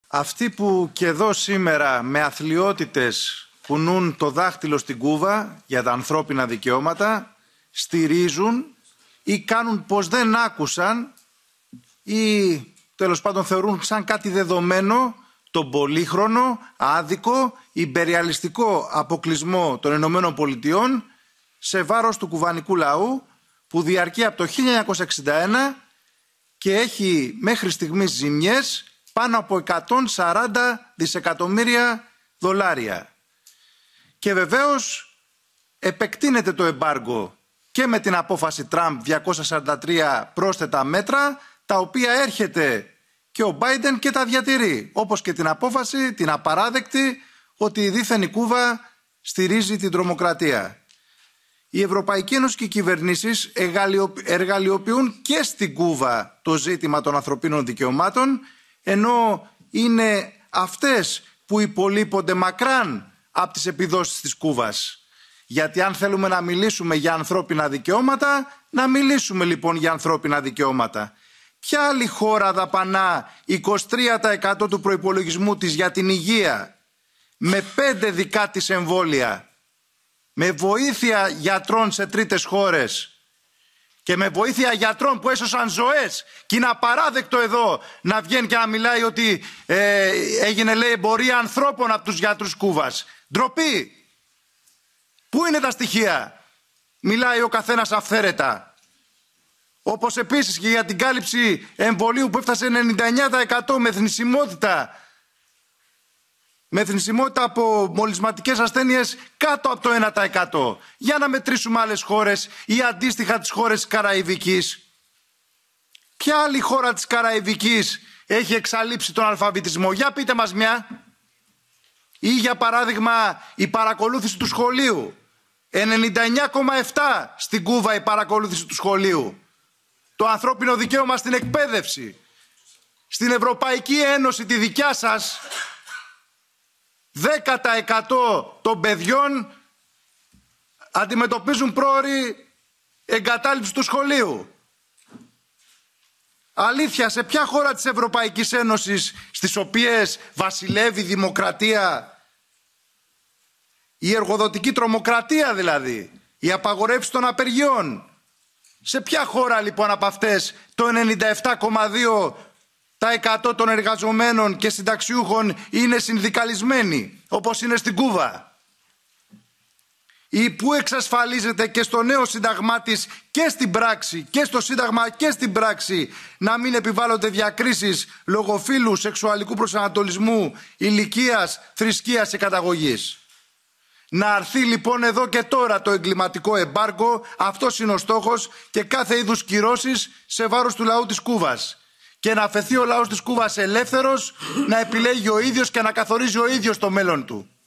Αυτοί που και εδώ σήμερα με αθλιότητες κουνούν το δάχτυλο στην Κούβα για τα ανθρώπινα δικαιώματα, στηρίζουν ή κάνουν πως δεν άκουσαν ή τέλος πάντων θεωρούν σαν κάτι δεδομένο τον πολύχρονο, άδικο, ιμπεριαλιστικό αποκλεισμό των Ηνωμένων Πολιτειών σε βάρος του κουβανικού λαού που διαρκεί από το 1961 και έχει μέχρι στιγμής ζημιές πάνω από 140 δισεκατομμύρια δολάρια. Και βεβαίως επεκτείνεται το εμπάργκο και με την απόφαση Τραμπ 243 πρόσθετα μέτρα, τα οποία έρχεται και ο Μπάιντεν και τα διατηρεί, όπως και την απόφαση, την απαράδεκτη, ότι δήθεν η Κούβα στηρίζει την τρομοκρατία. Η Ευρωπαϊκή Ένωση και οι κυβερνήσεις εργαλειοποιούν και στην Κούβα το ζήτημα των ανθρωπίνων δικαιωμάτων, ενώ είναι αυτές που υπολείπονται μακράν από τις επιδόσεις της Κούβας. Γιατί αν θέλουμε να μιλήσουμε για ανθρώπινα δικαιώματα, να μιλήσουμε λοιπόν για ανθρώπινα δικαιώματα. Ποια άλλη χώρα δαπανά 23% του προϋπολογισμού της για την υγεία, με 5 δικά της εμβόλια, με βοήθεια γιατρών σε τρίτες χώρες και με βοήθεια γιατρών που έσωσαν ζωές, και είναι απαράδεκτο εδώ να βγαίνει και να μιλάει ότι έγινε, λέει, εμπορία ανθρώπων από τους γιατρούς Κούβας. Ντροπή! Πού είναι τα στοιχεία? Μιλάει ο καθένας αυθαίρετα. Όπως επίσης και για την κάλυψη εμβολίου που έφτασε 99% με θνησιμότητα από μολυσματικές ασθένειες κάτω από το 1%. Για να μετρήσουμε άλλες χώρες ή αντίστοιχα τις χώρες της Καραϊβικής. Ποια άλλη χώρα της Καραϊβικής έχει εξαλείψει τον αλφαβητισμό? Για πείτε μας μια. Ή για παράδειγμα η παρακολούθηση του σχολείου. 99,7 στην Κούβα η παρακολούθηση του σχολείου. Το ανθρώπινο δικαίωμα στην εκπαίδευση. Στην Ευρωπαϊκή Ένωση τη δικιά σας 10% των παιδιών αντιμετωπίζουν πρόωρη εγκατάλειψη του σχολείου. Αλήθεια, σε ποια χώρα της Ευρωπαϊκής Ένωσης, στις οποίες βασιλεύει η δημοκρατία, η εργοδοτική τρομοκρατία δηλαδή, η απαγορεύση των απεργιών, σε ποια χώρα λοιπόν από αυτές το 97,2% των εργαζομένων και συνταξιούχων είναι συνδικαλισμένοι, όπως είναι στην Κούβα? Ή που εξασφαλίζεται και στο νέο σύνταγμά της και στην πράξη, και στο σύνταγμα και στην πράξη, να μην επιβάλλονται διακρίσεις λόγω φύλου, σεξουαλικού προσανατολισμού, ηλικίας, θρησκείας και καταγωγής. Να αρθεί λοιπόν εδώ και τώρα το εγκληματικό εμπάργκο, αυτός είναι ο στόχος, και κάθε είδους κυρώσεις σε βάρος του λαού της Κούβας. Και να αφαιθεί ο λαός της Κούβας ελεύθερος να επιλέγει ο ίδιος και να καθορίζει ο ίδιος το μέλλον του.